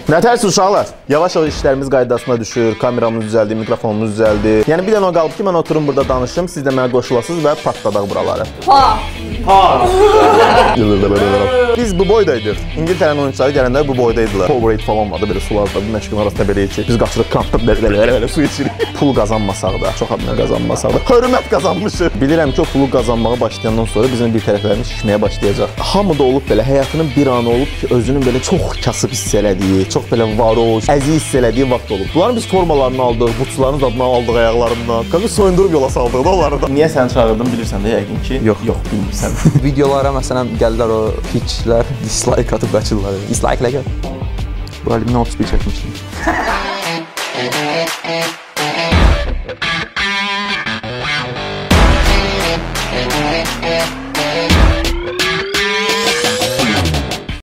Nətərsiz uşaqlar? Yavaş-yavaş işlərimiz qaydasına düşür, kameramız düzəldi, mikrofonumuz düzəldi. Yəni bir dənə o qalıb ki, mən oturum burada danışım, siz də mənə qoşulasınız və patladaq buraları. Biz bu boydaydıq. İngiltərənin oyunçuları gələndə bu boydaydılar. Powerade falan vardı, belə sularda, məşqin arasında belə içir. Biz qaçırıq kampda belə su içirik. Pul qazanmasaq da, çox adına qazanmasaq da, hörmət qazanmışıq. Bilirəm ki, o pulu qazanmağa başlayandan sonra bizim bir tərəflərimiz şişməyə başlayacaq. Hamıda olub belə, həyatının bir anı olub ki, özünün belə çox kasıb hiss elədiyi, çox belə varoş, əziz hiss elədiyi vaxt olub. Bunların biz formalarını aldıq, buçuların adını aldıq ayaqlarından. Kanka soyundurub yola saldıq da onları da. Niyə səni çağırdım bilirsən də yəqin ki? Yox, bilmirsən. Videolara məsələn gəlirlər o piçlər, dislike atıb qaçırlar. Dislike-lə gəl. Bu əlimdən 31 çəkmişdim.